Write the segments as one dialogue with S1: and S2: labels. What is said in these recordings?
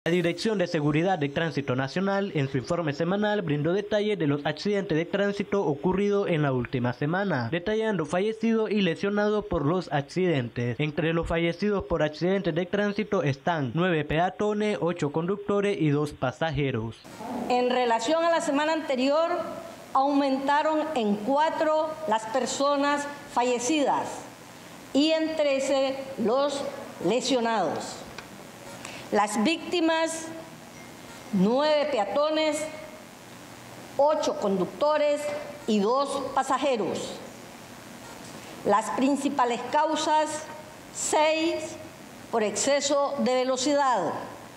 S1: La Dirección de Seguridad de Tránsito Nacional, en su informe semanal, brindó detalles de los accidentes de tránsito ocurridos en la última semana, detallando fallecidos y lesionados por los accidentes. Entre los fallecidos por accidentes de tránsito están 9 peatones, 8 conductores y 2 pasajeros.
S2: En relación a la semana anterior, aumentaron en 4 las personas fallecidas y en 13 los lesionados. Las víctimas, 9 peatones, 8 conductores y 2 pasajeros. Las principales causas, 6 por exceso de velocidad,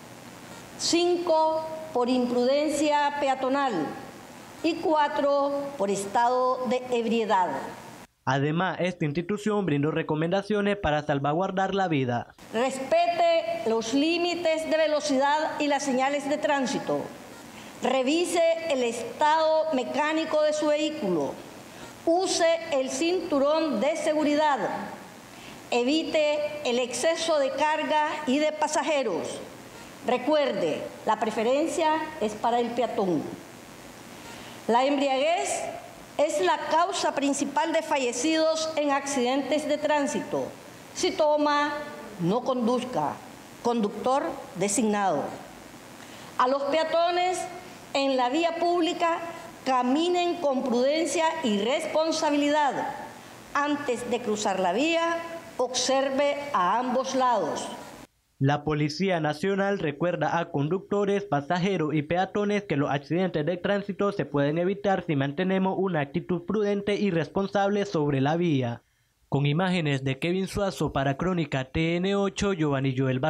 S2: 5 por imprudencia peatonal y 4 por estado de ebriedad.
S1: Además, esta institución brindó recomendaciones para salvaguardar la vida.
S2: Respete los límites de velocidad y las señales de tránsito. Revise el estado mecánico de su vehículo. Use el cinturón de seguridad. Evite el exceso de carga y de pasajeros. Recuerde, la preferencia es para el peatón. La embriaguez es la causa principal de fallecidos en accidentes de tránsito. Si toma, no conduzca. Conductor designado. A los peatones en la vía pública caminen con prudencia y responsabilidad. Antes de cruzar la vía, observe a ambos lados.
S1: La Policía Nacional recuerda a conductores, pasajeros y peatones que los accidentes de tránsito se pueden evitar si mantenemos una actitud prudente y responsable sobre la vía. Con imágenes de Kevin Suazo para Crónica TN8, Giovanni Joel Barranco.